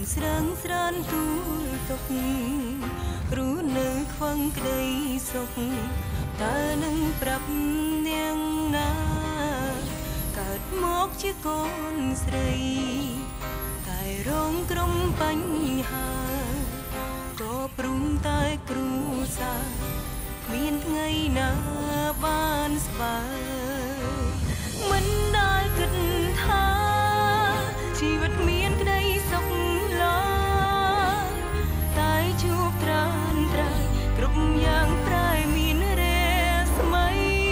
ស្រាំងស្រានទូលទុកรู้នៅខ្វឹងក្តីសុខតើនឹងប្រាប់នាងណាកើតមកជាកូនស្រីតែរងក្រុមបញ្ហាក៏ព្រមតែគ្រូសាមានថ្ងៃណាបានស្បើមិនដែលគិតថាជីវិតមានក្តីសុខឡើយតែជួបត្រានត្រៃគ្រប់យ៉ាងប្រែមានរស្មី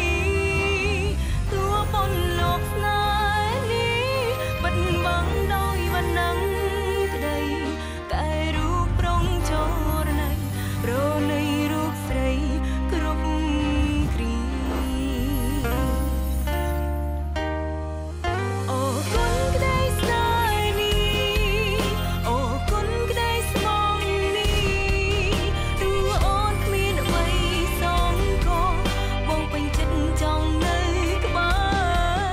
ទួប៉ុនលោកស្នេហ៍នេះបិទបាំងដោយវណ្ណងក្តីតែរូបប្រងចរណៃប្រណីរូបស្រីគ្រប់គ្រីអូគុណក្តីស្នេហ៍នេះអូគុណក្តីស្មងនេះទោះអូនគ្មានអ្វីសងក៏បងពេញចិត្តចង់នៅក្បែរ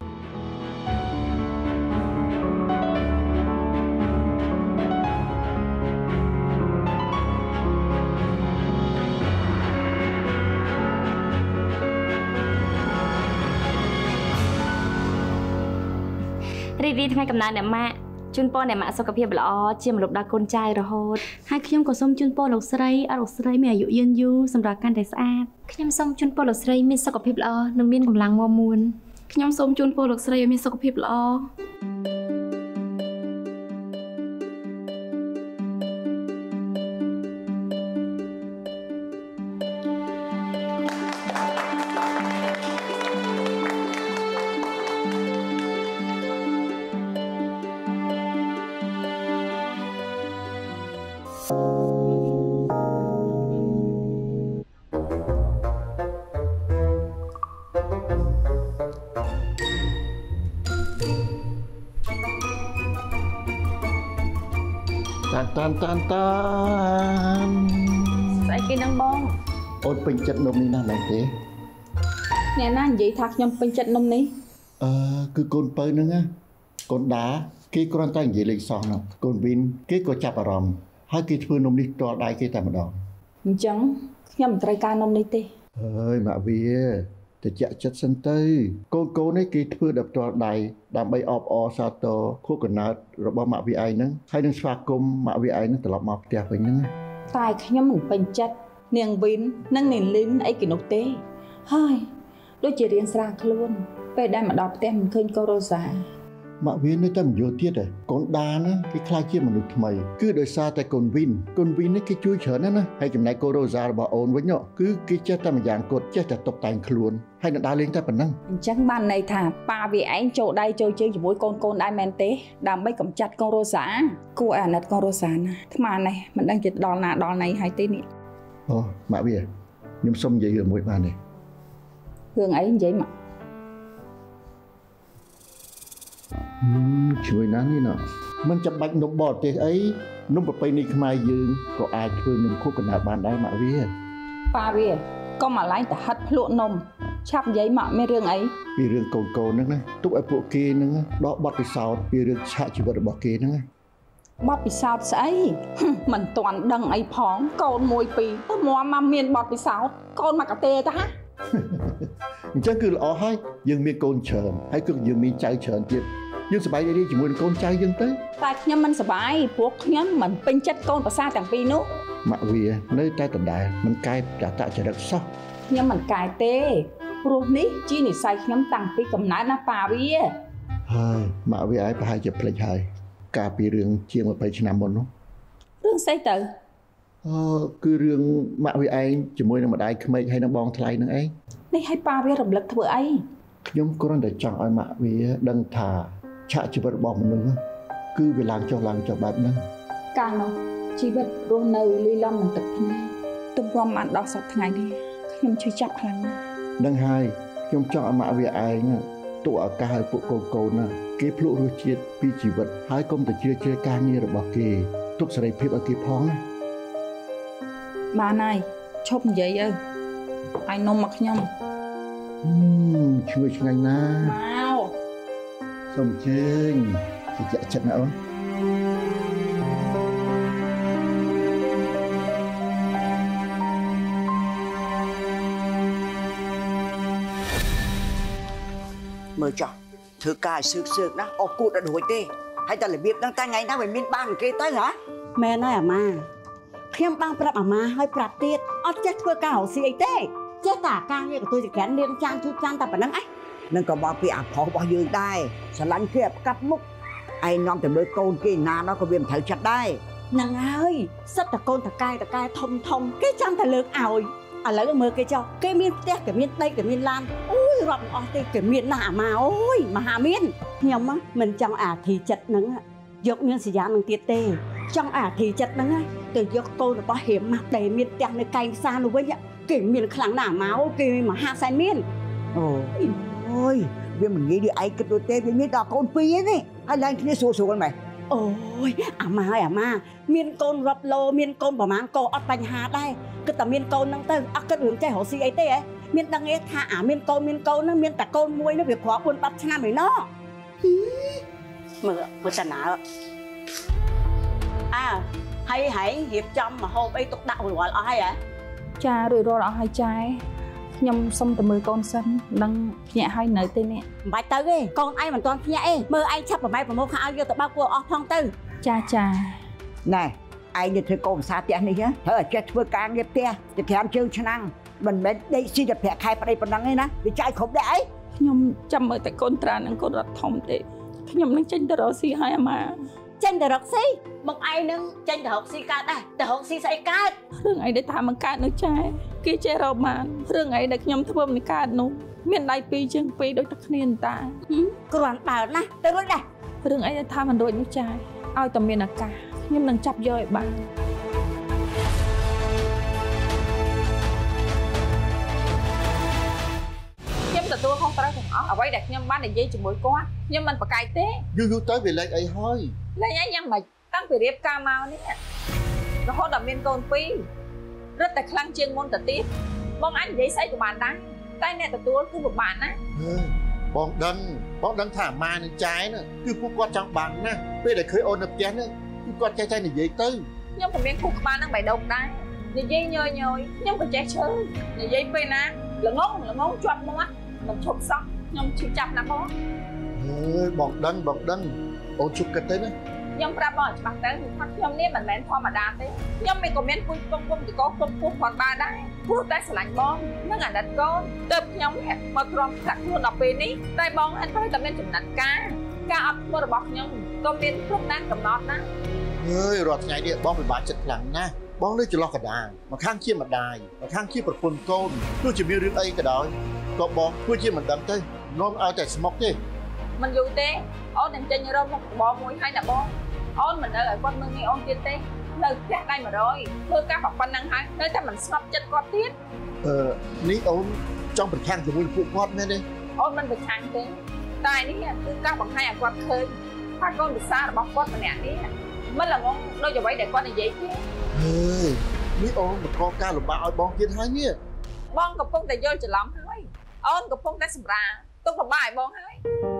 រីករាយថ្ងៃកំណើតអ្នកម៉ាក់ជូនពរអ្នកម៉ាក់សុខភាពល្អជាមនុស្សដល់កូនចៅរហូតហើយខ្ញុំក៏សូមជូនពរលោកស្រីឲ្យលោកស្រីមានអាយុយឺនយូរសម្រាប់កាន់តែស្អាតខ្ញុំសូមជូនពរលោកស្រីមានសុខភាពល្អនិងមានកម្លាំងមាំមួនខ្ញុំសូមជូនពរលោកស្រីឲ្យមានសុខភាពល្អតានស្អីគេនឹងបងអូនពេញចិត្តនំនេះណាស់មែនទេអ្នកណានិយាយថាខ្ញុំពេញចិត្តនំនេះគឺកូនពៅហ្នឹងណាកូនដាគេគ្រាន់តែនិយាយលេខសោះនោះកូនវីនគេក៏ចាប់អារម្មណ៍ហើយគេធ្វើនំនេះផ្ទាល់ដៃគេតែម្ដងអញ្ចឹងខ្ញុំមិនត្រូវការនំនេះទេអើយម៉ាក់វាតិចចិត្តសិនទៅកូននេះគេធ្វើដល់ផ្ទាល់ដៃដើម្បីអបអរសាទរខួបកំណើតរបស់ម៉ាក់វាឯងហ្នឹងហើយនឹងស្វាគមន៍ម៉ាក់វាឯងហ្នឹងត្រឡប់មកផ្ទះវិញហ្នឹងតែខ្ញុំមិនពេញចិត្តនាងវីននិងនាងលីនអីគេនោះទេហើយដូចជារៀងស្រាលខ្លួនពេលដែលមកដល់ផ្ទះមិនឃើញកូរ៉ូសាម៉ាក់វីននៅតែមិនយល់ទៀតទេកូនដាណាគេខ្លាចជាមនុស្សថ្មីគឺដោយសារតែកូនវីននេះគេជួយច្រើនណាស់ហើយចំណែកកូរ៉ូសារបស់អូនវិញគឺគេចេះតែម្យ៉ាងគត់ចេះតែតុបតែងខ្លួនហើយនៅដើរលេងតែប៉ុណ្ណឹងអញ្ចឹងបានន័យថាប៉ាវាឯងចូលដៃចូលជើងជាមួយកូនដែរមែនទេដើម្បីកម្ចាត់កូរ៉ូសាគួរអាណិតកូរ៉ូសាណាថ្មនេះមិនដឹងជាដល់ណាដល់ណីហើយទេនេះអូម៉ាក់វាខ្ញុំសុំនិយាយរឿងមួយបានទេរឿងអីនិយាយមកជួយណាស់នេះណាមិនចាំបាច់នំបរទេសអីនំប្រពៃណីខ្មែរយើងក៏អាចធ្វើនំខួបកំណើតបានដែរម៉ាក់វាប៉ាវាកុំអាឡែងទៅហិតភ្លក់នំឆាប់និយាយមកមានរឿងអីពីរឿងកូនហ្នឹងណាទុកឲ្យពួកគេហ្នឹងដកបទពិសោធន៍ពីរឿងឆាកជីវិតរបស់គេហ្នឹងណាបទពិសោធន៍ស្អីមិនទាន់ដឹងអីផងកូន1 2ទៅមកមានបទពិសោធន៍កូនមកកាទេទៅហាអញ្ចឹងគឺល្អហើយយើងមានកូនច្រើនហើយគឺយើងមានចៅច្រើនទៀតយើងសប្បាយរីកជាមួយនឹងកូនចៅយើងទៅតែខ្ញុំមិនសប្បាយព្រោះខ្ញុំមិនពេញចិត្តកូនប្រសាទាំងពីរនោះម៉ាក់វានៅតែដដែលមិនកែប្រតចរិតសោះខ្ញុំមិនកែទេព្រោះនេះជានិស្ស័យខ្ញុំតាំងពីកំណើតណាប៉ាវាហើយម៉ាក់វាឯងប្រហែលជាភ្លេចហើយកាលពីរឿងជាង20ឆ្នាំមុននោះរឿងស្អីទៅគឺរឿងម៉ាក់វាឯងជាមួយនឹងម្ដាយក្មេកហើយនឹងបងថ្លៃនឹងឯងនេះឲ្យប៉ាវារំលឹកធ្វើអីខ្ញុំគ្រាន់តែចង់ឲ្យម៉ាក់វាដឹងថាឆាកជីវិតរបស់មនុស្សគឺវាឡើងចុះបែបហ្នឹងកាលនោះជីវិតរស់នៅលីឡំនឹងទឹកភ្នែកទំរំបានដល់សប្តាហ៍ថ្ងៃនេះខ្ញុំជឿចាប់ខ្លាំងណាស់នឹងហើយខ្ញុំចង់ឲ្យម៉ាក់វាឯងទូឱកាសឲ្យពួកកូនណាគេភ្លក់រសជាតិពីជីវិតហើយកុំទៅជ្រៀតជ្រែកការងាររបស់គេទុកសេរីភាពឲ្យគេផងណាបានហើយឈប់និយាយឲ្យនំមកខ្ញុំឈ្ងុយឆ្ងាញ់ណាស់មកសូមជើញជាចិត្តណាអូន mơ cho thứ cài sực đó ô cụ đã đuổi tê hay ta lại biết đang ta ngày nào phải miên ban kia tới hả mẹ nói à ma khiêm bang prap à ma hơi prap tiết ở chết quê cả hậu xì ấy tê chết tả ca như của tôi thì kén liên trang chu trang ta phải nắng ấy nên có bao bị áp khó bao nhiêu đây sẽ lăn kia cắt múc ai non từ đôi con kia na nó có viêm thở chặt đây nàng ơi rất là con ta cai thông cái trang ta lớn ảo à lấy mơ cái cho cái miên tét cái miên tây cái miên lan ôi rộng ở đây cái miên nạ mà ôi mà hà miên nhầm á mình trong thì chật nắng dọc miên xì giá nắng tiết tê trong thì chật nắng từ dọc cô là có hiểm mặt đầy miên tét nơi cay xa luôn với cái miên khẳng nả máu cái mà hạ sai miên ôi vì mình nghĩ đi ai cái đôi tê với miên đỏ con phi ấy hay là anh kia xua con mày ôi à ma miên con rập lô miên con bảo mán cô ở bành hà đây cái tầm miên con năng tư cái đường chơi hồ si ấy tê miên đang nghe thả miên con nó miên tạc con muôi nó việc khó buôn bắt chăn mày nó mưa tàn nã hay hiệp trong mà hôm ấy tục đạo rồi gọi là ai vậy cha rồi đó hai trai nhom xong từ 10 con sân đang nhẹ hai nở tên nè bài tới đi con ai mà toàn nhẹ mơ ai chấp vào máy và mua khao vô từ bao cua phong tư cha này ai như thế con xa tiền này nhá thở chết vừa càng nghiệp tia thì thèm chơi cho năng mình bên đây xin được thẻ khai vào đây phần năng ấy nè vì trai không đấy nhom chăm ở tại con tràn đang con đặt thông tệ nhom đang tranh từ đó xì hai mà tranh từ đó xì một ai nâng tranh từ học xì ca đây từ học xì say ca rừng ấy để tham bằng ca nữa trai kia chơi rau màn rừng ấy để nhom thơm này ca nụ miền đại pi chân pi đôi tất niên ta còn bảo nè tới lúc này rừng ấy để tham bằng đôi nước trai ai tầm miền là ca nhom đang chập rơi bạnแต่ตัวของเราของเอาไว้เด็กยำบ้านเด็กยี่จุ่มมวยก้อนยำมันปากไก่เต้ยูtới về lại ấy thôi แล้วยังมาตั้งไปเรียบกาเมาเนี่ยเราเขาดับเมียนโกนปีrấtแต่คลั่งเชียงมนแต่ตีบางอันยี่ใส่กับบ้านได้ใต้เนี่ยแต่ตัวคือแบบบ้านนะ bọn đấng thả ma nên trái nữa cứ phút qua trong bằng nè bây giờ khởi ôn đập chén nữa cứ con trai này dễ tư nhưng mà miếng phút ba nó bày độc đấy như dây nhồi nhưng mà trái chơi như dây pe na là ngón chọt mắt mình chụp xong nhưng chịu chập là có bọn đấng ôn chụp cái tên á nhưng ra bỏ bằng tới thì phát nhưng nếu mình mến thoa mà đàn đấy nhưng mình còn miếng cung thì có cung khoảng ba đấy phút tay sẽ lạnh bom nó ngàn đặt con tập nhóm hẹp mà còn đặt luôn đọc về ní tay bom anh phải tập nên chụp nặng ca ấp mua được bọc nhưng còn miếng lúc đang cầm nót ná rồi ngày điện bom bị bả chật lặng na bom lấy cho lo cả đàn mà khang chia mặt đài mà khang chia bật phun côn tôi chỉ biết riêng ấy cái đó có bom tôi chia mặt đầm thế nó ao tại smoke thế mình dù thế ôn đừng chơi như đâu một bom mũi hay là bom ôn mình ở con mương nghe ôn tiên thế nơi chắc đây mà rồi thôi các học văn năng hay nơi ta mình sắp chất con tiết ní ôn trong bật khang thì mình phụ quát nên đi ôn mình bật khang thế tại ní cứ các bằng hai quạt khơi hai con bị xa là bóc quát mà nè ní mới là ngon đôi giờ vậy để con này dễ chứ ní ôn mà con ca là ba ơi bom tiên hai nhé bomกับพงแต่ย่อยจะล้ำให้ônกับพงแต่สำราญต้องกับบ่ายบองให้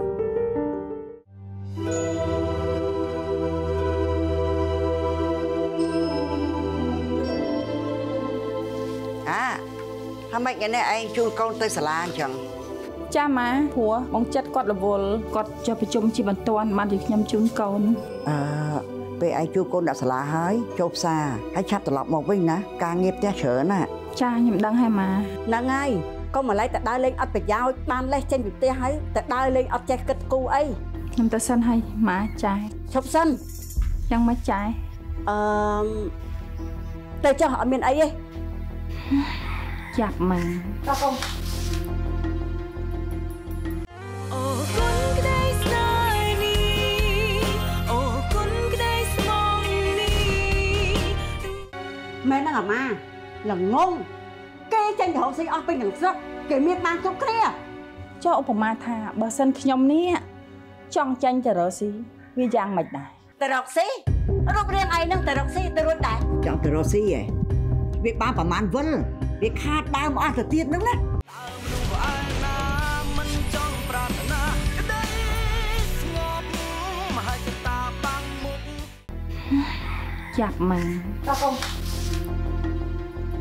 ทำไมกันเนี่ยไอ้ชูกองเตยสลาจังจ้ามาหัวมองจัดกอดระวลกอดจะไปชมชีบันตอนมาถึงยำชุนกอนไปไอ้ชูกองดับสลาหายจบซาให้ชัดตลอดหมดวิ่งนะการเงียบแต่เฉินน่ะจ้ายำดังให้มานั่งไงก็มาไล่แต่ได้เล่นอัดไปยาวบ้านเล่นเช่นอยู่เตี้ยให้แต่ได้เล่นอัดแจกกึศกูไอ้ยำตะสั้นให้มาจ่ายชอบสั้นยังไม่จ่ายแต่จะหาเมียนไอ้จับมาแม่นั่งมาหลังงงแกจังเดี๋ยวสิเอาไปหนังซักแกเมียนบางทุกเครียเจ้าอุปมาธาบาสันขยมนี้จ้องจังจะรอสิวิจารณ์ไม่ได้แต่รอกสิรูปเรียงไอ้นั่งแต่รอกสิแต่รุ่นไหนจังแต่รอสิเวียบ้าประมาณวันเวียคาดดาวมาแต่เตียนนั่นแหละจับมา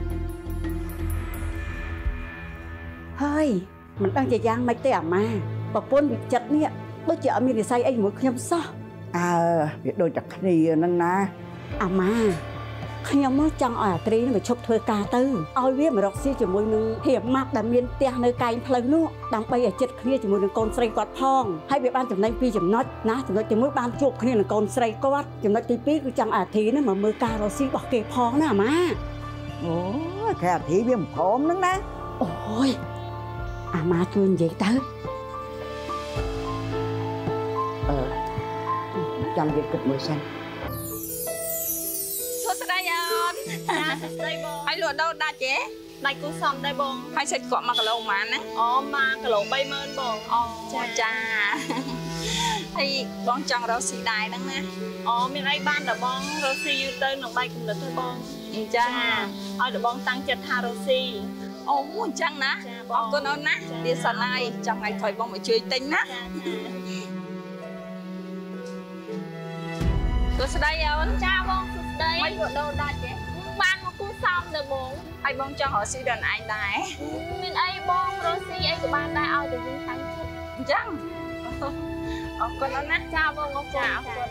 เฮ้ยมันตั้งใจยังไม่เตะมาប្រពន្ធវិចិត្រនេះដូចជាអត់មាននិស័យអីជាមួយខ្ញុំសោះវាដូចតែគ្នាហ្នឹងណាអាម៉ាខ្ញុំមកចង់ឲ្យអាត្រីនេះមកឈប់ធ្វើការទៅឲ្យវាមករកស៊ីជាមួយនឹងហៀម៉ាប់ដែលមានផ្ទះនៅកែងផ្លូវនោះដើម្បីឲ្យចិត្តគ្នាជាមួយនឹងកូនស្រីគាត់ផងហើយវាបានចំណេញពីចំណុចណាចំណុចទី1បានជួបគ្នានឹងកូនស្រីគាត់ចំណុចទី2គឺចង់អាត្រីនេះមកមើលការរកស៊ីរបស់គេផងណាអាម៉ាអូយគេអាត្រីវាមិនព្រមហ្នឹងណាអូយអាម៉ាជួយនិយាយទៅចាំនិយាយគិតមើលសិនស្ដីអូនចាស្ដីបងហើយលក់ដូរដាច់ទេដាច់គូសំដែរបងហើយសាច់កក់1គីឡូប៉ុន្មានណាអូ1គីឡូ30000បងអូចាហើយបងចង់រកស៊ីដែរហ្នឹងណាអូមានអីបានតែបងរកស៊ីយូរទៅនឹងដៃគំនិតទៅបងចាឲ្យតែបងតាំងចិត្តថារកស៊ីអូអញ្ចឹងណាអរគុណអូនណាវាសិនហើយចាំថ្ងៃក្រោយបងមកជួយទិញណាស្ដីអូនចាបងស្ដីមិនក៏ដូរដាច់ទេបានមកគូសំទៅបងហើយបងចង់រកស៊ីដល់ឯងដែរមានអីបងរកស៊ីអីក៏បានដែរឲ្យតែយើងតាំងចិត្តអញ្ចឹងអរគុណអូនណាចាបងអរគុណអរគុណ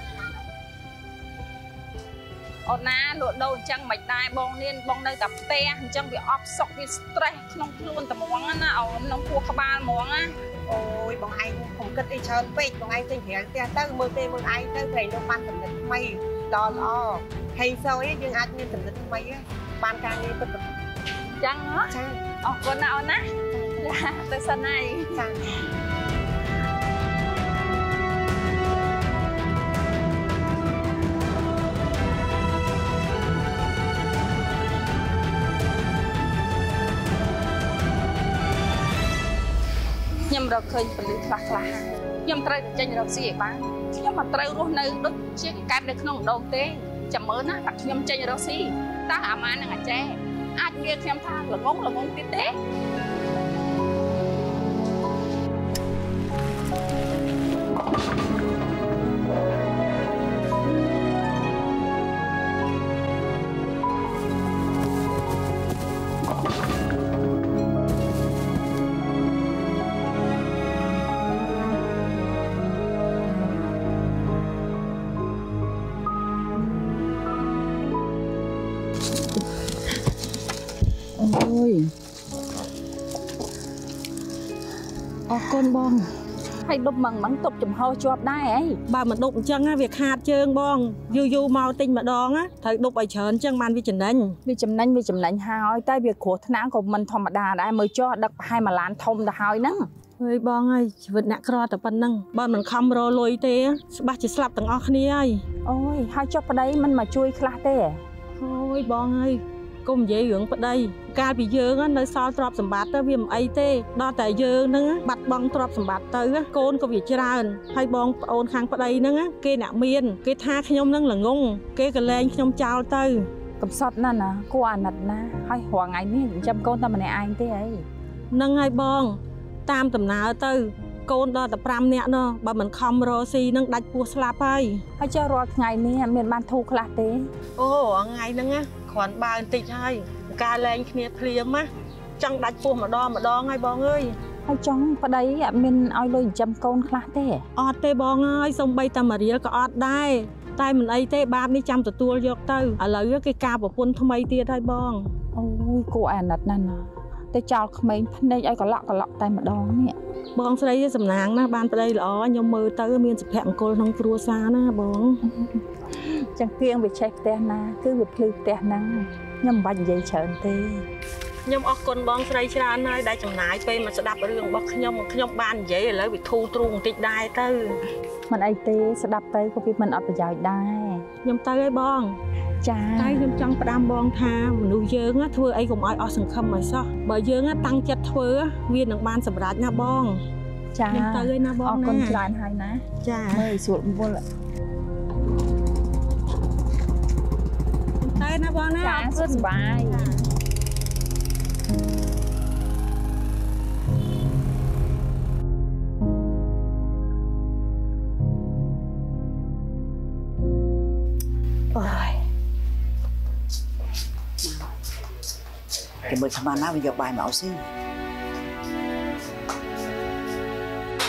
អូនណាលក់ដូរអញ្ចឹងមិនដែរបងនាងបងនៅតែផ្ទះអញ្ចឹងវាអប់សុកវា stress ក្នុងខ្លួនតែហ្មងណាអូនក្នុងខួរក្បាលហ្មងណាអូយបងឯងកុំគិតអីច្រើនពេកបងឯងចេញក្រៅផ្ទះទៅមើលទេមើលឯងទៅត្រីនោះបានចំណិតថ្មីដល់ល្អហើយសោយយើងអាចមានចំណិតថ្មីបានការងារពិតអញ្ចឹងហ៎ចាអរគុណណាអូនណាចាទៅសិនហើយចាខ្ញុំរកឃើញពលិខ្លះខ្ញុំត្រូវតែចេញរកស៊ីឲ្យបានខ្ញុំមិនត្រូវរស់នៅដូចជាកើតនៅក្នុងដងទេចាំមើលណាតែខ្ញុំចេញរកស៊ីតើអាម៉ានឹងអាចេអាចងារខ្ញុំថាល្ងងទៀតទេអរគុណបងហើយដុបម៉ងទុកចំហជាប់ដែរអីបើមិនដុបអញ្ចឹងវាខាតជើងបងយូរមកទិញម្ដងត្រូវដុបឲ្យច្រើនអញ្ចឹងបានវាចំណេញហើយតែវាគ្រោះថ្នាក់ក៏មិនធម្មតាដែរមើលចុះដឹកប្រហែល1ឡានធំទៅហើយហ្នឹងអើយបងហើយជីវិតអ្នកក្រតែប៉ុណ្្នឹងបើមិនខំរលុយទេច្បាស់ជាស្លាប់ទាំងអស់គ្នាហើយអូយហើយចុះប្តីមិនមកជួយខ្លះទេអូយបងហើយកុំនិយាយរឿងប្តីកាលពីយើងនៅសល់ទ្រព្យសម្បត្តិទៅវាមិនអីទេដល់តែយើងហ្នឹងបាត់បង់ទ្រព្យសម្បត្តិទៅកូនក៏វាច្រើនហើយបងប្អូនខាងប្តីហ្នឹងគេអ្នកមានគេថាខ្ញុំហ្នឹងល្ងងគេក៏លែងខ្ញុំចោលទៅកំសត់ណាស់ណាគួរអាណិតណាហើយរាល់ថ្ងៃនេះចិញ្ចឹមកូនតែម្នាក់ឯងទេអីហ្នឹងហើយបងតាមដំណើរទៅកូនដល់តែ5នាក់ណោះបើមិនខំរកស៊ីនឹងដាច់ពោះស្លាប់ហើយចុះរាល់ថ្ងៃនេះមានបានធូរខ្លះទេអូថ្ងៃហ្នឹងគ្រាន់បើបន្តិចហើយការលែងគ្នាភ្លាមចង់ដាច់ពោះម្ដងហើយបងអើយហើយចង់ប្តីអត់មានឲ្យលុយចិញ្ចឹមកូនខ្លះទេអត់ទេបងអើយសំបីតែ1រៀលក៏អត់ដែរតែមិនអីទេបាបនេះចាំទទួលយកទៅឥឡូវគេការប្រពន្ធថ្មីទៀតហើយបងអូយគួរអាណិតណាស់ណាតែចោលក្មេងភ្នែកឲ្យកឡក់តែម្ដងនេះបងស្រីសំណាងណាបានប្តីល្អខ្ញុំមើលទៅមានសុភមង្គលក្នុងគ្រួសារណាបងចឹងគៀងវាឆេះផ្ទះណាគឺវាភ្លឺផ្ទះហ្នឹងខ្ញុំមិនបាច់និយាយច្រើនទេខ្ញុំអរគុណបងស្រីច្រើនហើយដែលចំណាយពេលមកស្ដាប់រឿងរបស់ខ្ញុំបាននិយាយឥឡូវវាធូរទ្រូងបន្តិចដែរទៅមិនអីទេស្ដាប់ទៅក៏វាមិនអត់ប្រយោជន៍ដែរខ្ញុំទៅហើយបងចាតែខ្ញុំចង់ផ្ដាំបងថាមនុស្សយើងធ្វើអីកុំឲ្យអស់សង្ឃឹមឲ្យសោះបើយើងតាំងចិត្តធ្វើវានឹងបានសម្រេចណាបងចាខ្ញុំទៅហើយណាបងណាអរគុណច្រើនហើយណាចាមើលស្រួលវល់ទៅណាបងណាចាសុខសប្បាយគេមើលស្មានណាវាយកបាយមកអស់ស៊ី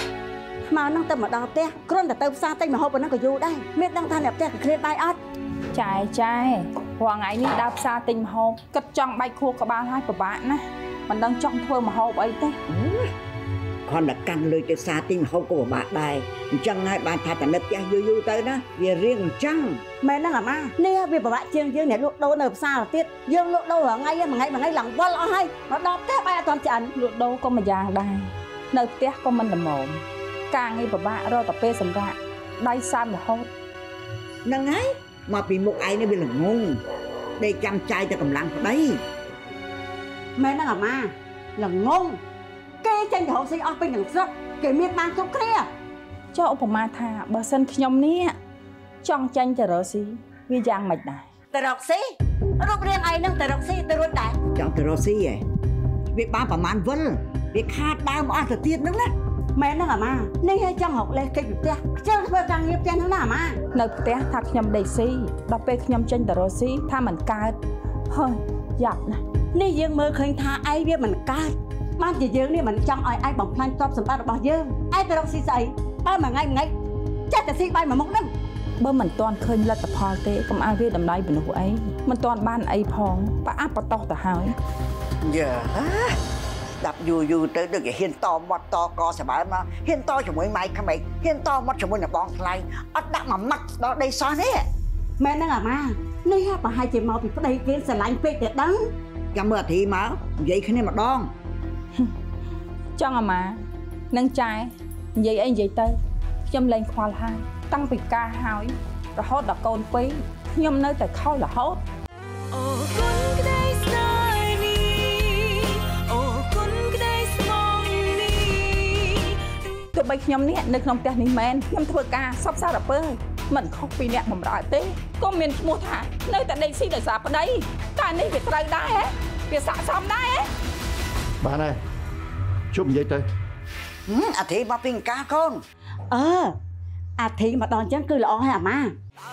មកនឹងទៅមកដល់ផ្ទះគ្រាន់តែទៅផ្សារទិញម្ហូបប៉ុណ្ណឹងក៏យូរដែរមានដឹងថាអ្នកផ្ទះក៏ឃ្លានបាយអត់ចាយរាល់ថ្ងៃនេះដើរផ្សារទិញម្ហូបគិតចង់បែកខួរក្បាលឲ្យពិបាកណាស់មិនដឹងចង់ធ្វើម្ហូបអីទេគាត់តែកាន់លុយទៅផ្សារទិញម្ហូបក៏ពិបាកដែរអញ្ចឹងហើយបានថាតែនៅផ្ទះយូរទៅណាវារៀងអញ្ចឹងមែនហ្នឹងអាម៉ានេះវាពិបាកជាងយើងអ្នកលក់ដូរនៅផ្សារទៀតយើងលក់ដូររាល់ថ្ងៃមួយថ្ងៃឡើងវល់អស់ហើយមកដល់ផ្ទះបាយអត់ទាន់ឆ្អិនលក់ដូរក៏មួយយ៉ាងដែរនៅផ្ទះក៏មិនល្មមការងារពិបាករកតែពេលសម្រាប់ដៃសើមរហូតហ្នឹងហើយមកពីមុខឯងនេះវាល្ងងដេកចាំចាយតែកម្លាំងប្តីមែនហ្នឹងអាម៉ាល្ងងគេចេញទៅរកស៊ីអស់ពេញទាំងស្រុកគេមានបានគ្រប់គ្នាចុះឧបមាថាបើសិនខ្ញុំនេះចង់ចេញទៅរកស៊ីវាយ៉ាងម៉េចដែរទៅរកស៊ីរូបរាងឯងនឹងទៅរកស៊ីទៅរួចដែរចង់ទៅរកស៊ីហ៎វាបានប្រមាណវិលវាខាតដើមអស់ទៅទៀតហ្នឹងណាមែនហ្នឹងអាម៉ានេះឲ្យចង់រកលេសគេពីផ្ទះខ្ជិលធ្វើការងារផ្ទះហ្នឹងណាអាម៉ានៅផ្ទះថាខ្ញុំដេកស៊ីដល់ពេលខ្ញុំចេញទៅរកស៊ីថាមិនកើតហើយយ៉ាប់ណាស់នេះយើងមើលឃើញថាឯងវាមិនកើតបានជាយើងនេះមិនចង់ឲ្យឯងបំផ្លាញទ្រព្យសម្បត្តិរបស់យើងឯងទៅរកស៊ីស្អីបើមួយថ្ងៃចេះតែស៊ីបាយមួយមុខហ្នឹងបើមិនទាន់ឃើញលទ្ធផលទេកុំឲ្យវាតម្លៃមនុស្សអីមិនទាន់បានអីផងប្រអាប់បតោះទៅហើយយ៉ាដាប់យូរទៅដូចជាហ៊ានតមាត់តកសបើមកហ៊ានតជាមួយម៉ៃក្មេកហ៊ានតមាត់ជាមួយនឹងបងថ្លៃអត់ដាក់មួយម៉ាត់ដល់ដីសោះនេះមែនហ្នឹងអាម៉ានេះប្រហែលជាមកពីប្តីគេស្រឡាញ់ពេកតែដឹងចាំមើលអាធីមកនិយាយគ្នាម្ដងចង់អាម៉ានឹងចាយនិយាយអីនិយាយទៅខ្ញុំលែងខ្វល់ហើយតាំងពីការហើយរហូតដល់កូនពីរខ្ញុំនៅតែខុសរហូតអូគុណក្តីស្នេហ៍នេះអូគុណក្តីស្មងនេះទោះបីខ្ញុំនេះនៅក្នុងផ្ទះនេះមែនខ្ញុំធ្វើការសពសារពើមិនខុសពីអ្នកបម្រើទេក៏មានឈ្មោះថានៅតែដេកស៊ីដោយសារប្តីតែនេះវាត្រូវដែរហ៎វាស័ក្តិសមដែរហ៎បានហើយជប់និយាយទៅអាធីមកពីកាកូនអាធីមកដល់អញ្ចឹងគឺល្អហើយអាម៉ា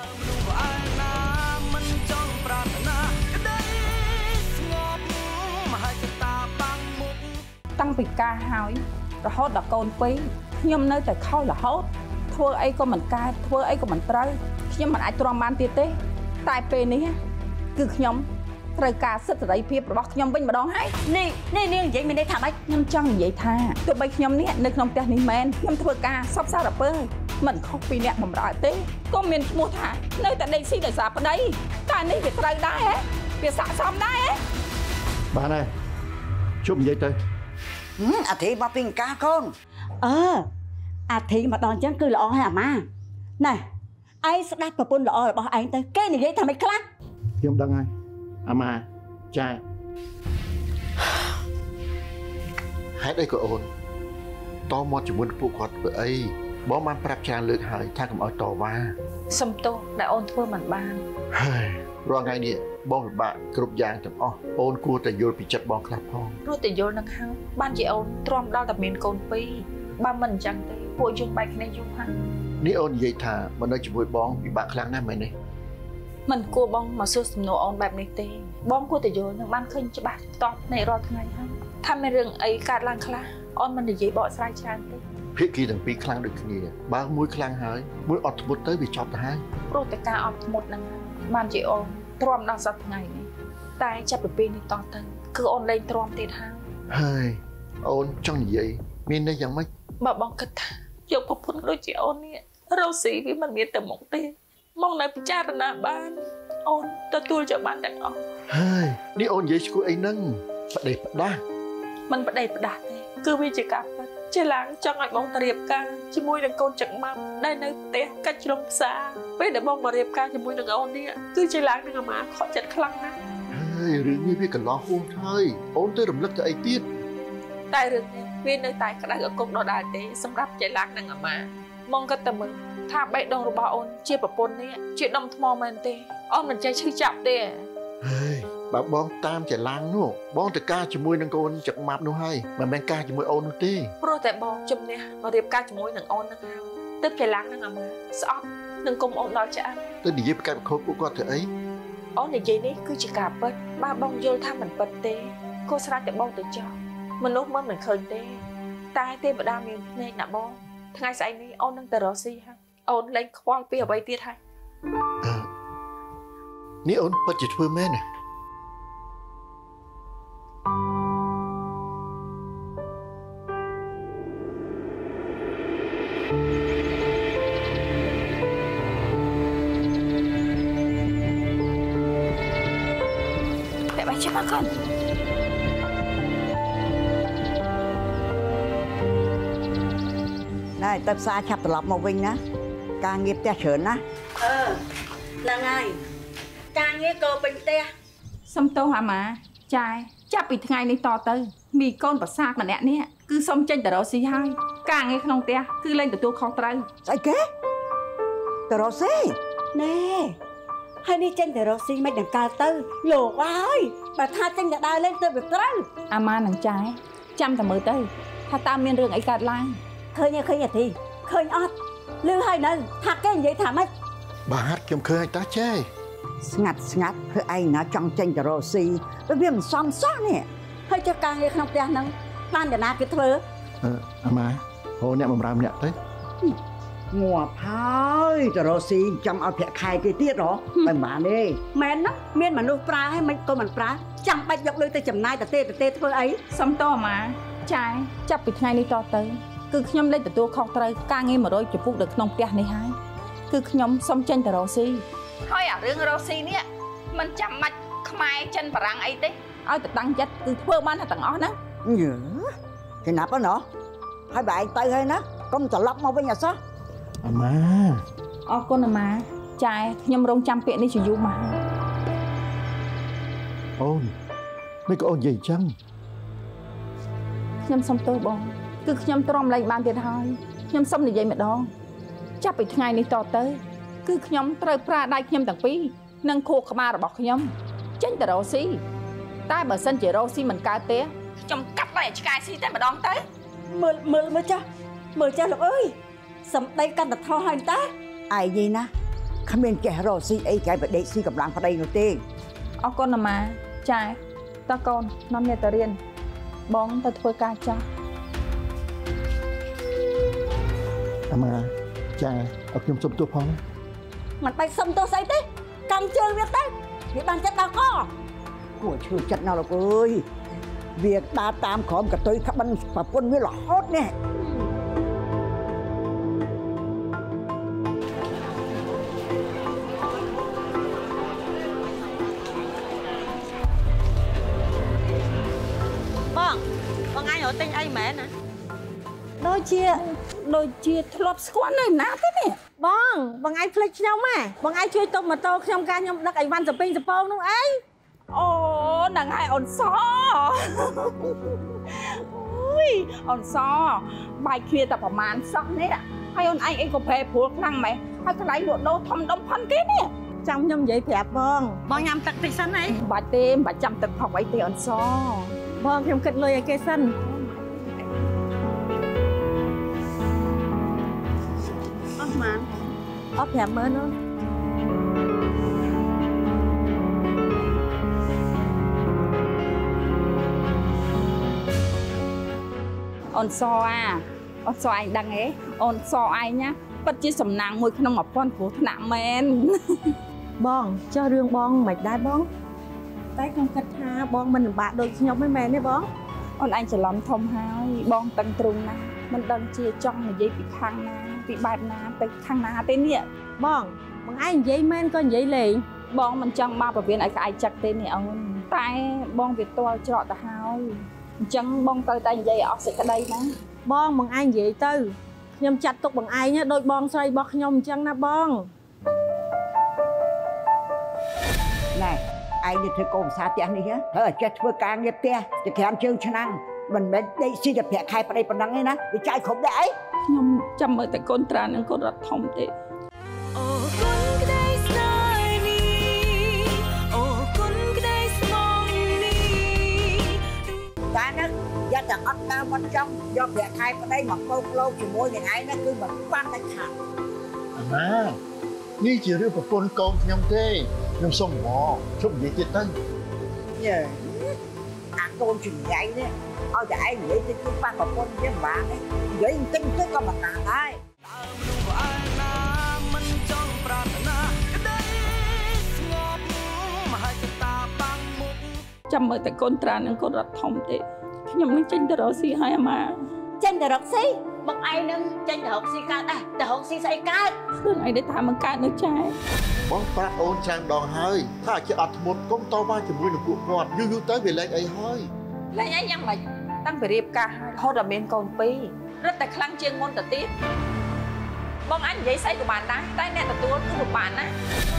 តាំងពីការហើយរហូតដល់កូនពីរខ្ញុំនៅតែខុសរហូតធ្វើអីក៏មិនកើតធ្វើអីក៏មិនត្រូវខ្ញុំមិនអាចទ្រាំបានទៀតទេតែពេលនេះគឺខ្ញុំត្រូវការសិទ្ធិសេរីភាពរបស់ខ្ញុំវិញម្ដងហើយនេះនាងនិយាយមានន័យថាម៉េចខ្ញុំចង់និយាយថាទោះបីខ្ញុំនេះនៅក្នុងផ្ទះនេះមែនខ្ញុំធ្វើការសពសារពើមិនខុសពីអ្នកបម្រើទេក៏មានឈ្មោះថានៅតែដេកស៊ីដោយសារប្តីតែនេះវាត្រូវដែរហ៎វាស័ក្តិសមដែរហ៎បានហើយជប់និយាយទៅអាធីមកពីកាកូនអាធីមកដល់អញ្ចឹងគឺល្អហើយអាម៉ាណែឯងស្ដាប់ប្រពន្ធល្អរបស់ឯងទៅគេនិយាយថាម៉េចខ្លះខ្ញុំដឹងហើយអាម៉ាចាហេតុអីក៏អូនតមាត់ជាមួយពួកគាត់ធ្វើអីបងបានប្រាប់ច្រើនលើកហើយថាកុំឲ្យតវ៉ាសំទោសដែលអូនធ្វើមិនបានហើយរាល់ថ្ងៃនេះបងពិបាកគ្រប់យ៉ាងទាំងអស់អូនគួរតែយល់ពីចិត្តបងខ្លះផងព្រោះតែយល់នឹងហើយបានជាអូនទ្រាំដល់តែមានកូនពីរបើមិនអញ្ចឹងទេពួកយើងបែកគ្នាយូរហើយនេះអូននិយាយថាមកនៅជាមួយបងពិបាកខ្លាំងណាស់មែនទេមិនគួរបងមកសួរសំណួរអូនបែបនេះទេបងគួរតែយល់នឹងបានឃើញច្បាស់តបនៃរាល់ថ្ងៃហើយថាមានរឿងអីកើតឡើងខ្លះអូនមិននិយាយបកស្រាយច្រើនទេភាគីទាំងពីរខ្លាំងដូចគ្នាបើមួយខ្លាំងហើយមួយអត់ធ្មត់ទៅវាចប់ទៅហើយព្រោះតែការអត់ធ្មត់ហ្នឹងបានជាអូនទ្រាំដល់សប្តាហ៍ថ្ងៃនេះតែចាប់ពីពេលនេះតទៅគឺអូនលែងទ្រាំទៀតហើយអូនចង់និយាយមានន័យយ៉ាងម៉េចបើបងគិតថាយកប្រពន្ធដូចជាអូននេះរស់ស៊ីវាមិនមានទៅមុខទេមកនៅពិចារណាបានអូនទទួលយកបានទាំងអស់ហើយនេះអូននិយាយឈ្គួរអីហ្នឹងបដិបដាមិនបដិបដាទេគឺវាជាការពិតជាឡើងចង់ឲ្យបងទៅរៀបការជាមួយនឹងកូនចឹកម៉ាប់ដែលនៅផ្ទះកាច់ជ្រុងផ្សារពេលដែលបងមករៀបការជាមួយនឹងអូននេះគឺជាឡើងនឹងអាម៉ាខកចិត្តខ្លាំងណាស់ហើយរឿងនេះវាកន្លោះហួសហើយអូនទៅរំលឹកទៅអីទៀតតែរឿងនេះវានៅតែក្តៅអគុកដដែលទេសម្រាប់ចៃឡាក់នឹងអាម៉ាមកគិតតែមើលថាបេះដូងរបស់អូនជាប្រពន្ធនេះជាដុំថ្មមែនទេអូនមិនចេះឈឺចាប់ទេហើយបើបងតាមចឡាំងនោះបងទៅការជាមួយនឹងកូនចឹកម៉ាប់នោះហើយមិនមែនការជាមួយអូននោះទេព្រោះតែបងជំនះមករៀបការជាមួយនឹងអូននឹងហើយទើបចឡាំងនឹងអាម៉ាស្អប់នឹងគុំអូនដល់ឆ្អែតទៅនិយាយប្រកាសខូចពួកគាត់ធ្វើអីអូននិយាយនេះគឺជាការពិតបើបងយល់ថាមិនពិតទេគួរស្រេចតែបងទៅចោលមនុស្សមិនឃើញទេតែទេវតាមានភ្នែកណាបងថ្ងៃស្អែកនេះអូននឹងទៅរកស៊ីហើយអូនលែងខ្វល់ពីអ្វីទៀតហើយនេះអូនពិតជាធ្វើមែនណាតែបាច់ចាំកូនណែទៅផ្សារឆាប់ត្រឡប់មកវិញណាការងារផ្ទះច្រើនណាហ្នឹងហើយការងារក៏ពេញផ្ទះសុំទោសអាម៉ាចាយចាប់ពីថ្ងៃនេះតទៅមីកូនប្រសាកម្នាក់នេះគឺសុំចេញទៅរកស៊ីហើយការងារក្នុងផ្ទះគឺលែងទទួលខុសត្រូវស្អីគេទៅរកស៊ីណែហើយនេះចេញទៅរកស៊ីមិនដង្កើទៅលោកអើយបើថាចេញទៅដើរលេងទៅវាត្រូវអាម៉ានឹងចាយចាំតែមើលទៅថាតើមានរឿងអីកើតឡើងឃើញអាទីឃើញអត់លឺហើយនៅថាគេនិយាយថាម៉េចបាទខ្ញុំឃើញហើយតាចេស្ងាត់ធ្វើឯងណាចង់ចេញទៅរកស៊ីទៅវាមិនសមសោះនេះហើយចុះការងារក្នុងផ្ទះហ្នឹងបានតាណាគេធ្វើអាម៉ាហៅអ្នកបម្រើម្នាក់ទៅងាប់ហើយទៅរកស៊ីចាំឲ្យប្រាក់ខែគេទៀតហ៎មិនបានទេមែនណាមានមនុស្សប្រើហើយមិនក៏មិនប្រើចាំបាច់យកលុយទៅចំណាយទៅទេធ្វើអីសុំតអាម៉ាចាយចាប់ពីថ្ងៃនេះតទៅគឺខ្ញុំលែងទទួលខុសត្រូវការងារ100ចំពោះនៅក្នុងផ្ទះនេះហើយគឺខ្ញុំសុំចេញទៅរកស៊ីហើយអារឿងរកស៊ីនេះមិនចាំបាច់ខ្មែរចិនបារាំងអីទេឲ្យទៅតាំងចិត្តគឺធ្វើបានទាំងអស់ហ្នឹងយឺគេណាប់ហ្នឹងណោះហើយបើឯងទៅហើយណាកុំត្រឡប់មកវិញអសោះអាម៉ាអរគុណអាម៉ាចាយខ្ញុំរងចាំពាក្យនេះជាយូរមកហើយអូនមិនក៏អូននិយាយចឹងខ្ញុំសុំទោសបងគឺខ្ញុំទ្រាំលែងបានទៀតហើយខ្ញុំសុំនិយាយម្ដងចាប់ពីថ្ងៃនេះតទៅគឺខ្ញុំត្រូវប្រើដៃខ្ញុំទាំងពីរនិងខួរក្បាលរបស់ខ្ញុំចេញទៅរកស៊ីតែបើសិនជារកស៊ីមិនកើតទេខ្ញុំកាត់ដៃឆ្កែស៊ីតែម្ដងទៅមើលចាស់លោកអើយសំដីកាន់តែថោះហើយតាឯងនេះណាគ្មានចេះរកស៊ីអីគេបដេកស៊ីកម្លាំងប្តីនោះទេអរគុណអាម៉ាចាយតើកូននាំអ្នកទៅរៀនបងទៅធ្វើការចាស់អាម៉ាចាឲ្យខ្ញុំសុំទោសផងមិនបាច់សុំទោសស្អីទេកាន់ជើងវាទៅវាបានចិត្តដល់កគួរឈឺចិត្តណាស់លោកអើយវាដើរតាមក្រុមកតុយក្បិនប្រពន្ធវារហូតនេះបងឯងរត់ទិញអីមែនណាដូចជាធ្លាប់ស្គាល់នៅណាទេនេះបងឯងភ្លេចខ្ញុំហ៎បងឯងជួយទុកម៉ូតូខ្ញុំការខ្ញុំដឹកអីវ៉ាន់សពេងសពងនោះអីអូហ្នឹងហើយអូនសអូយអូនសបាយគ្នាតែប្រមាណសោះនេះហើយអូនឯងអីក៏ប្រែប្រួលខ្លាំងម៉េះហើយកន្លែងលក់ដូរធំដុំផាន់គេនេះចាំខ្ញុំនិយាយប្រាប់បងញ៉ាំទឹកតិចសិនអីមិនបាច់ទេមិនបាច់ចាំទឹកផុកអីទេអូនសបងខ្ញុំគិតលុយឲ្យគេសិនអស់ម៉ានអស់50000អូនអូនសអូនសឯងដឹងទេអូនសឯងណាពិតជាសំណាងមួយក្នុង1000គ្រោះថ្នាក់មែនបងចុះរឿងបងមិនដែរបងតែខ្ញុំគិតថាបងមិនលំបាកដូចខ្ញុំទេមែនទេបងអូនឯងច្រឡំធំហើយបងតឹងទ្រូងណាស់មិនដឹងជាចង់និយាយពីខាងណាពីបែបណាទៅខាងណាទេនេះបងឯងនិយាយមែនក៏និយាយលេងបងមិនចង់មកប្រវានឲ្យក្អែកចឹកទេនេះអូនតែបងវាទាល់ច្រកទៅហើយអញ្ចឹងបងត្រូវតែនិយាយឲ្យអស់សេចក្តីណាបងឯងនិយាយទៅខ្ញុំចាត់ទុកបងឯងដូចបងស្រីរបស់ខ្ញុំអញ្ចឹងណាបងណែឯងនេះធ្វើកូនភាសាផ្ទះនេះហើយចេះធ្វើការងារផ្ទះទៅក្រាមជើងឆ្នាំងមិនមែនដេកស៊ីតែប្រាក់ខែប្តីប៉ុណ្ណឹងទេណាវាចាយគ្រប់ដែរអីខ្ញុំចាំមើលតែកូនត្រានឹងកូនរត់ធំទេអូគុណក្តីស្នេហ៍នេះអូគុណក្តីស្មងនេះតែណាយ៉ាតែអត់តាមមកចង់យកប្រាក់ខែប្តីមកពោកលោកជាមួយនឹងឯងណាគឺមិនបានតែខាត់អាម៉ានេះជារឿងប្រពន្ធកូនខ្ញុំទេខ្ញុំសុំមកជប់និយាយទៀតទៅយេអាកូនជំនាញនេះឲ្យតែឯងនិយាយទៅគឺប៉ះប្រពន្ធវាមិនបានទេនិយាយទិញទៅក៏មិនបានដែរចាំមើលតែកូនត្រានឹងកូនរត់ធំទេខ្ញុំនឹងចេញទៅរកស៊ីឲ្យអាម៉ាចេញទៅរកស៊ីបងឯងនឹងចេញទៅរកស៊ីកើតដែរទៅរកស៊ីស្អីកើតខ្លួនឯងដែលថាមិនកើតនៅចែបងប្រាប់អូនចាំដងហើយថាជាអត់ធ្មត់កុំតបជាមួយនឹងពួកគាត់យូរទៅវាលែងអីហើយលែងអីយ៉ាងម៉េចតាំងពីរៀបការហើយរហូតដល់មានកូនពីររត់តែខ្លាំងជាងមុនទៅទៀតបងអញនិយាយស្អីក៏បានដែរតែអ្នកទទួលគឺពិបាកណាស់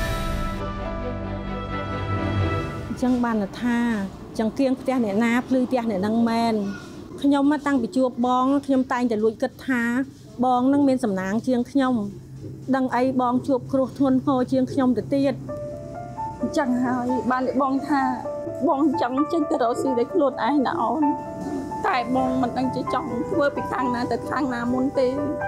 អញ្ចឹងបានថាចង្កៀងផ្ទះអ្នកណាភ្លឺផ្ទះអ្នកនឹងមែនខ្ញុំមកតាំងពីជួបបងខ្ញុំតែងតែលួចគិតថាបងនឹងមានសំណាងជាងខ្ញុំដឹងអីបងជួបគ្រោះធ្ងន់ធ្ងរជាងខ្ញុំទៅទៀតអញ្ចឹងហើយបានបងថាបងចង់ចេញទៅរកស៊ីដោយខ្លួនឯងណាអូនតែបងមិនដឹងជាចង់ធ្វើពីខាងណាទៅខាងណាមុនទេ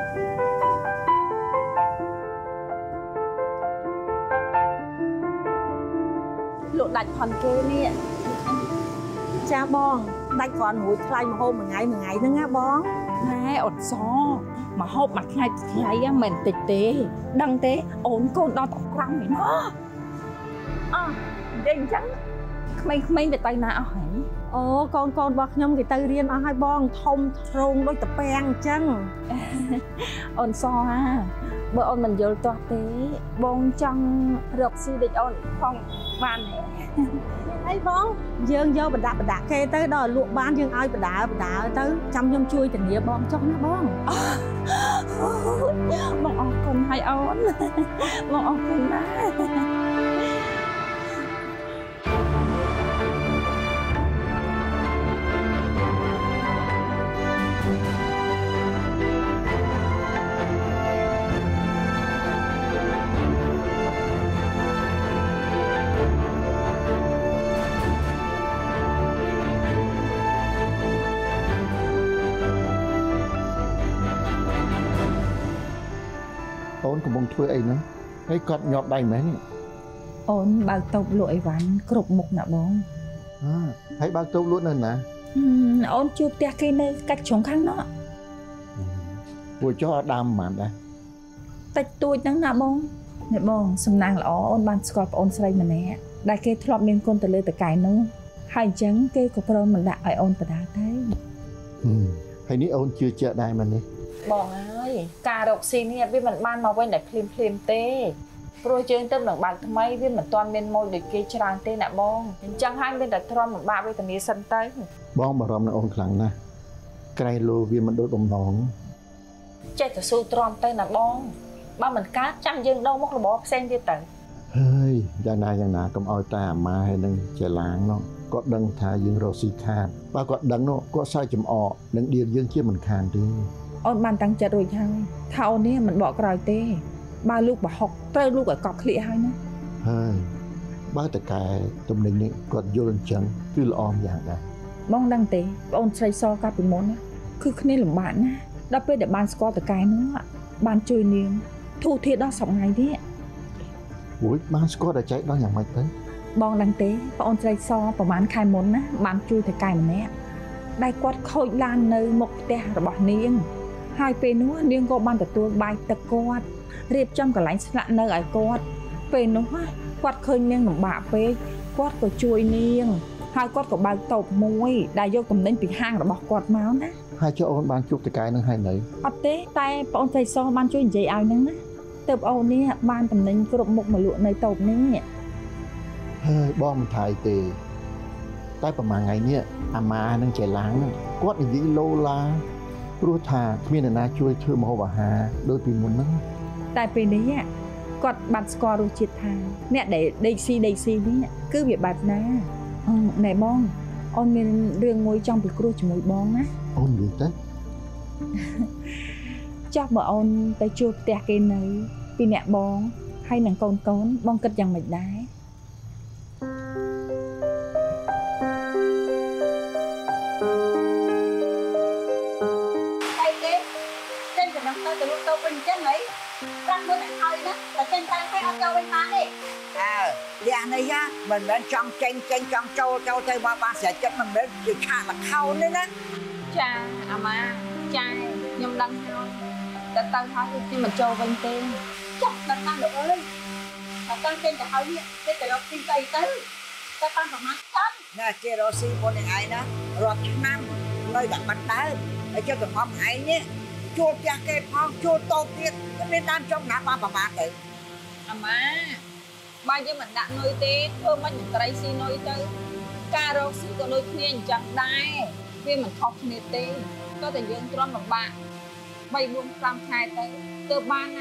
លោកដាច់ផនគេនេះចាបងដាច់គ្រាន់រួចថ្លៃម្ហូបមួយថ្ងៃហ្នឹងណាបងណែអត់សម្ហូបមួយថ្ងៃមិនតិចទេដឹងទេអូនកូនដល់5ឯណោះអនិយាយអញ្ចឹងក្មេងៗទៅណាអស់ហើយអូកូនរបស់ខ្ញុំគេទៅរៀនអស់ហើយបងធំទ្រង់ដូចតាពាំងអញ្ចឹងអូនសហាបើអូនមិនយល់ទាស់ទេបងចង់រកស៊ីដូចអូនផងបានទេអីបងយើងយកបដាគេទៅដល់លក់បានយើងឲ្យបដាទៅចាំខ្ញុំជួយធានាបងចុះណាបងបងអរគុណហើយអូនបងអរគុណណាស់អូនកំពុងធ្វើអីហ្នឹងហើយគាត់ញាប់ដៃមែនទេអូនបើកតូបលក់អីវ៉ាន់គ្រប់មុខណាបងហើយបើកតូបលក់នៅណាអូនជួបផ្ទះគេនៅកាច់ជ្រុងខាងនោះពួកចុះអត់ដើមប៉ុន្មានដែរតិចតួចហ្នឹងណាបងនេះបងសំណាងល្អអូនបានស្គាល់ប្អូនស្រីម្នាក់ដែលគេធ្លាប់មានគុណទៅលើតកែនោះហើយអញ្ចឹងគេក៏ព្រមមិនដាក់ឲ្យអូនបដាទៅហើយនេះអូនជឿជាក់ដែរមែនទេបងហើយការរកស៊ីនេះវាមិនបានមកវិញតែភ្លាមទេព្រោះយើងទៅនឹងបើកថ្មីវាមិនទាន់មានម៉ូយដូចគេច្រើនទេណាបងអញ្ចឹងហើយមានតែទ្រាំលំបាកវេទនាសិនទៅបងបារម្ភនឹងអូនខ្លាំងណាស់ក្រែលោវាមិនដូចបំណងចេះតែស៊ូទ្រាំទៅណាបងបើមិនកើតចាំយើងដូរមុខរបរផ្សេងទៀតទៅហើយយ៉ាងណាកុំឲ្យតាអាម៉ាហើយនឹងចេឡាងនោះគាត់ដឹងថាយើងរកស៊ីខាតបើគាត់ដឹងនោះគាត់សើចចំអកនឹងដៀលយើងជាមិនខានទេអូនបានតាំងចិត្តរួចហើយថាអូននេះមិនបកក្រោយទេបើលោកបរហុកត្រូវលោកឲ្យកប់ឃ្លៀកហើយណាហើយបើតកែទំនិញនេះគាត់យល់អញ្ចឹងគឺល្អយ៉ាងដែរបងដឹងទេបងអូនស្រីសកាលពីមុនណាគឺគ្នាលំបាកណាស់ដល់ពេលដែលបានស្គាល់តកែនោះបានជួយនាងធូរធារដល់សប្ងៃនេះអូយបានស្គាល់តែចែកដល់យ៉ាងម៉េចទៅបងដឹងទេបងអូនស្រីសប្រហែលខែមុនណាបានជួយតកែម្នាក់ដែលគាត់ខូចឡាននៅមុខផ្ទះរបស់នាងហើយពេលនោះនាងក៏បានទទួលបាយទឹកគាត់រៀបចំកន្លែងស្នាក់នៅឲ្យគាត់ពេលនោះគាត់ឃើញនាងលំបាកពេកគាត់ក៏ជួយនាងហើយគាត់ក៏បើកតូបមួយដែលយកទំនិញពីហាងរបស់គាត់មកណាហើយចុះអូនបានជួបតកែនឹងហើយនៅអត់ទេតែបងអូនស្រីសបានជួយនិយាយឲ្យហ្នឹងណាទើបអូននេះបានទំនិញគ្រប់មុខមកលក់នៅតូបនេះហើយបងមិនថៃទេតែប្រហែលថ្ងៃនេះអាម៉ានឹងចេឡាងហ្នឹងគាត់និយាយឡូឡាព្រោះថាគ្មានអ្នកណាជួយធ្វើម្ហូបអាហារដូចពីមុនហ្នឹងតែពេលនេះគាត់បានស្គាល់រសជាតិថាអ្នកដែលដេកស៊ីនេះគឺវាបែបណាណែបងអូនមានរឿងមួយចង់ពិគ្រោះជាមួយបងណាអូននិយាយទៅចាស់បើអូនទៅជួបផ្ទះគេនៅពីអ្នកបងហើយនឹងកូនបងគិតយ៉ាងម៉េចដែរទៅលក់ទៅវិញចឹងហីรับมือแต่เขานะแต่เป็นการให้เอาเจ้าไปมาดิอย่างนี้นะmình trong tranh trong châu tây ba sẽ chất mình đến điều tra là khâu đấy đó cha à mà cha nhung đăng thôi ta tăng thôi thì mình châu bên tên chắc là tăng được ơi là tăng tên cả hơi cái từ đầu tiên tây tới ta tăng vào mắt tăng nè kia rồi xin con này ai đó rồi năm nơi đặt mặt đá để cho tụi con ai nhé chua cha cây phong chua tô tiết cái bên nam trong nạp ba bà tự à mà bao nhiêu mình đặt nuôi tết thơm bao nhiêu cây xi nuôi tới cà rốt xí còn nuôi thiên chẳng đai vì mình học nề tê có thể dương trong bằng bạn bay buông tam khai tới từ ban á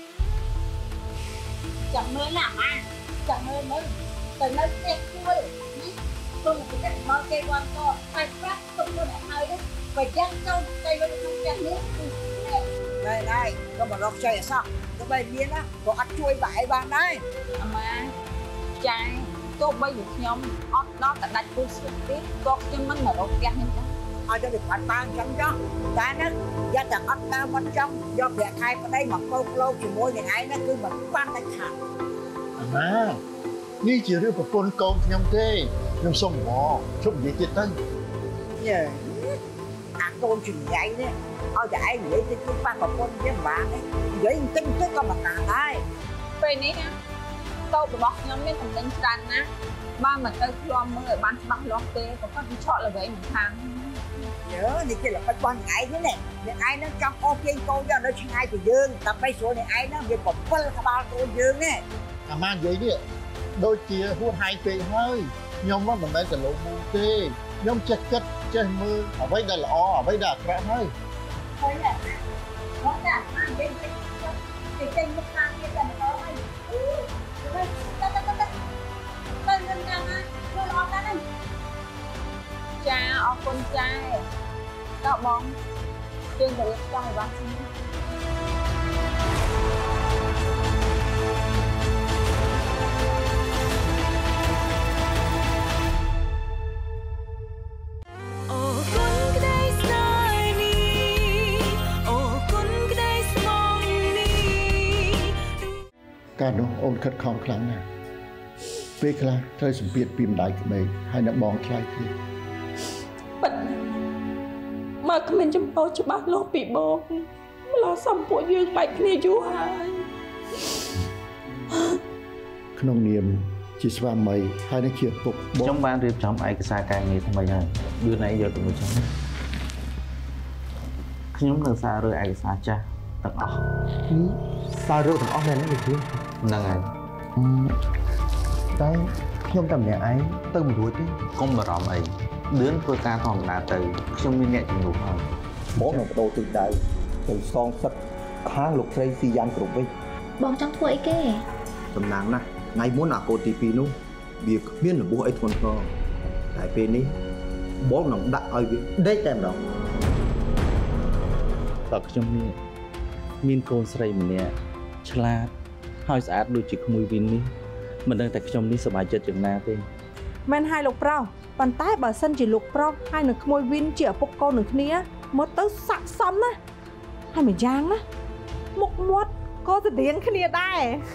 chẳng nơi làm chẳng nơi mới từ nơi tết thôi tôi một cái món cây quan to phải phát không có để hơi đấy phải chắc trong cây bên trong chặt nước đây có một lọc chơi sao cái bên kia đó có ăn chui bãi bạn đấy mà trai tôi bây giờ nhóm ót đó tại đặt tôi sự tiếp có cho mình mà đâu gạt nhân đó ai cho được phản bang chẳng cho ta nó gia tầng ót ta bên trong do việc hai ở đây mặc lâu chỉ mỗi ngày ai nó cứ mà ban đánh hạt àนี่chỉ riêng một con câu nhom thế nhom sông bò chụp gì chết tay nhờ con chừng vậy đấy giải nghĩ thì cứ ba con với bạn ấy vậy tin tới con mà càng đây về ní nha tôi bị bọc nhóm nên thằng đánh tràn á ba mình tới lom mới ban bằng lót tê có con chọn là vậy một tháng nhớ thì chỉ là con ngại thế này thì ai nó trong ok cô cho nó hai thì dương tập bay số này ai nó việc một phân là ba cô dương ấy à mang vậy đi đôi chia hôn hai cây hơi nhom nó mình đang cần lộ mù tê nhom chặt cất chơi mưa ở đây là lọ ở đây là vẽ hơi thôi là nó đã ăn bên thì trên một tháng kia là nó hay tên ngân hàng á tôi lo ra đây cha ở con trai tạo bóng trên cái trong này bác sĩ การនោះអូនខិតខំខ្លាំងណាស់ពេលខ្លះត្រូវសម្ពាធពីម្ដាយក្មេកហើយអ្នកបងខ្លាយគ្នាប៉ុន្តែមកគ្មានចំណោទច្បាស់លាស់ពីបងម្ល៉េះសំពួកយើងបែកគ្នាយូរហើយក្នុងនាមជាស្វាមីហើយនឹងជាពុកខ្ញុំបានរៀបចំឯកសារការងារថ្មីហើយយឺនឯងយកទៅមួយចាំខ្ញុំនឹងសាររើឯកសារចាស់ទាំងអស់សាររើទាំងអស់មែនទេហ្នឹងហើយតែខ្ញុំតែម្នាក់ឯងទៅមិនរួចទេកុំបារម្ភអីលឿនធ្វើការធម្មតាទៅខ្ញុំមានអ្នកជំនួសហើយបងនឹងបដូរទិសដៅទៅសងសឹកខាងលោកស្រីស៊ីយ៉ាន់គ្រប់វិញបងចង់ធ្វើអីគេសំណាងណាស់ថ្ងៃមុនអាកូនទី2នោះវាគ្មានរបួសអីធ្ងន់ធ្ងរតែពេលនេះបងនឹងដាក់ឲ្យវាដេកតែម្ដងតើខ្ញុំមានកូនស្រីម្នាក់ឆ្លាតហើយស្អាតដូចជាក្មួយវីននេះមិនដឹងតែខ្ញុំនេះសប្បាយចិត្តយ៉ាងណាទេមែនហើយលោកប្រុសប៉ុន្តែបើសិនជាលោកប្រុសហើយនឹងក្មួយវីនជាឪពុកកូននឹងគ្នាមើលទៅស័ក្តិសមណាហើយម្យ៉ាងណាមុខមាត់ក៏ស្តៀងគ្នាដែរ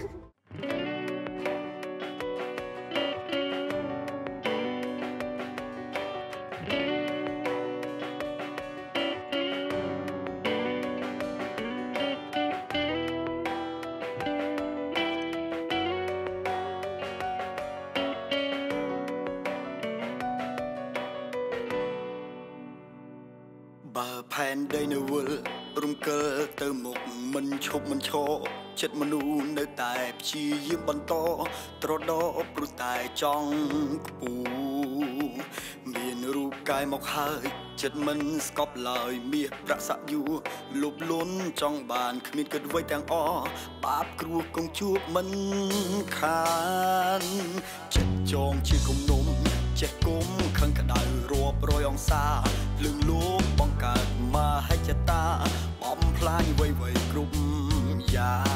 bà phèn đây nơi vườn rung cơ từ một mình chụp mình cho chết mình u nơi tại chỉ yếm bắn to trò đó bự tại trong cù miền ru cài mọc hơi chết mình scop lời miệt đã sạ du lụp luôn trong bàn miền cất với tàng o bắp cua công chúa mình khan chết tròn chỉ cùng nôm chết cũng khăn cả đời rùa rồi ông xa lưng lúc bong cả mà hay chết ta bom phai vây vây cụm già